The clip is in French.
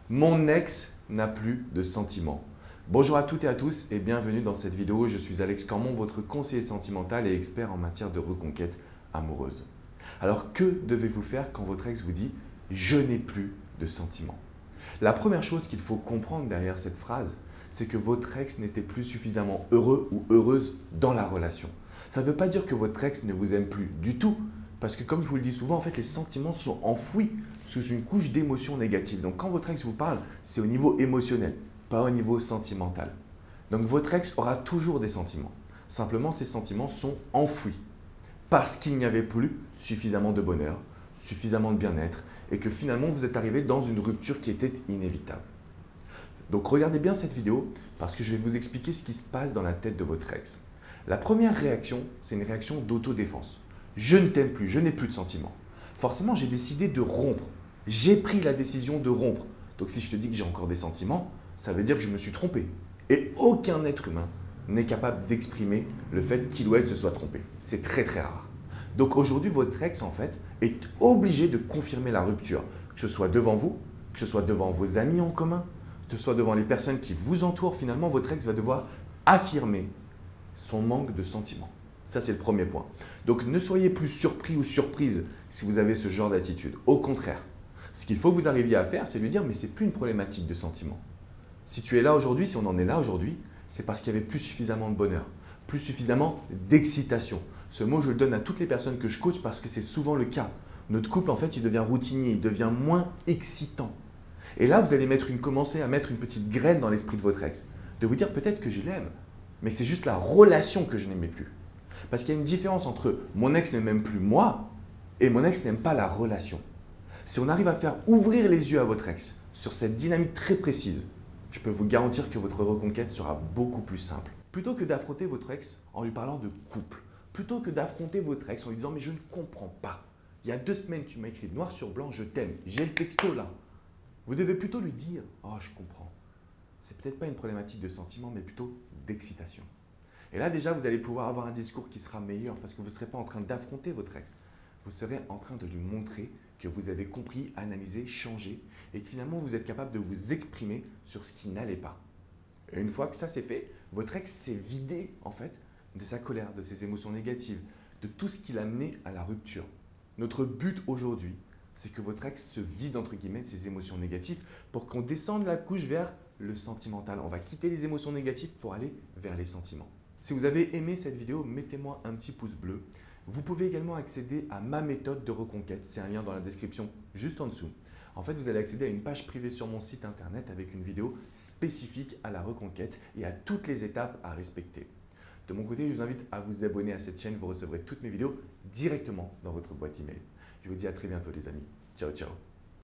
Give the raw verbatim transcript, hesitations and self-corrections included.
Mon ex n'a plus de sentiments. Bonjour à toutes et à tous et bienvenue dans cette vidéo. Je suis Alex Cormon, votre conseiller sentimental et expert en matière de reconquête amoureuse. Alors que devez-vous faire quand votre ex vous dit « je n'ai plus de sentiments » ? La première chose qu'il faut comprendre derrière cette phrase, c'est que votre ex n'était plus suffisamment heureux ou heureuse dans la relation. Ça ne veut pas dire que votre ex ne vous aime plus du tout, parce que comme je vous le dis souvent, en fait, les sentiments sont enfouis sous une couche d'émotions négatives. Donc quand votre ex vous parle, c'est au niveau émotionnel, pas au niveau sentimental. Donc votre ex aura toujours des sentiments. Simplement, ces sentiments sont enfouis parce qu'il n'y avait plus suffisamment de bonheur, suffisamment de bien-être et que finalement, vous êtes arrivé dans une rupture qui était inévitable. Donc regardez bien cette vidéo parce que je vais vous expliquer ce qui se passe dans la tête de votre ex. La première réaction, c'est une réaction d'autodéfense. Je ne t'aime plus, je n'ai plus de sentiments. Forcément, j'ai décidé de rompre. J'ai pris la décision de rompre. Donc si je te dis que j'ai encore des sentiments, ça veut dire que je me suis trompé. Et aucun être humain n'est capable d'exprimer le fait qu'il ou elle se soit trompé. C'est très très rare. Donc aujourd'hui, votre ex en fait est obligé de confirmer la rupture. Que ce soit devant vous, que ce soit devant vos amis en commun, que ce soit devant les personnes qui vous entourent. Finalement, votre ex va devoir affirmer son manque de sentiments. Ça, c'est le premier point. Donc, ne soyez plus surpris ou surprise si vous avez ce genre d'attitude. Au contraire, ce qu'il faut que vous arriviez à faire, c'est lui dire « mais ce n'est plus une problématique de sentiments ». Si tu es là aujourd'hui, si on en est là aujourd'hui, c'est parce qu'il n'y avait plus suffisamment de bonheur, plus suffisamment d'excitation. Ce mot, je le donne à toutes les personnes que je coach parce que c'est souvent le cas. Notre couple, en fait, il devient routinier, il devient moins excitant. Et là, vous allez mettre une, commencer à mettre une petite graine dans l'esprit de votre ex, de vous dire peut-être que je l'aime, mais que c'est juste la relation que je n'aimais plus. Parce qu'il y a une différence entre mon ex ne m'aime plus moi et mon ex n'aime pas la relation. Si on arrive à faire ouvrir les yeux à votre ex sur cette dynamique très précise, je peux vous garantir que votre reconquête sera beaucoup plus simple. Plutôt que d'affronter votre ex en lui parlant de couple, plutôt que d'affronter votre ex en lui disant « mais je ne comprends pas, il y a deux semaines tu m'as écrit noir sur blanc, je t'aime, j'ai le texto là ». Vous devez plutôt lui dire « oh je comprends, c'est peut-être pas une problématique de sentiment mais plutôt d'excitation ». Et là, déjà, vous allez pouvoir avoir un discours qui sera meilleur parce que vous ne serez pas en train d'affronter votre ex. Vous serez en train de lui montrer que vous avez compris, analysé, changé et que finalement, vous êtes capable de vous exprimer sur ce qui n'allait pas. Et une fois que ça c'est fait, votre ex s'est vidé en fait de sa colère, de ses émotions négatives, de tout ce qui l'a mené à la rupture. Notre but aujourd'hui, c'est que votre ex se vide entre guillemets de ses émotions négatives pour qu'on descende la couche vers le sentimental. On va quitter les émotions négatives pour aller vers les sentiments. Si vous avez aimé cette vidéo, mettez-moi un petit pouce bleu. Vous pouvez également accéder à ma méthode de reconquête. C'est un lien dans la description juste en dessous. En fait, vous allez accéder à une page privée sur mon site internet avec une vidéo spécifique à la reconquête et à toutes les étapes à respecter. De mon côté, je vous invite à vous abonner à cette chaîne. Vous recevrez toutes mes vidéos directement dans votre boîte email. Je vous dis à très bientôt les amis. Ciao, ciao.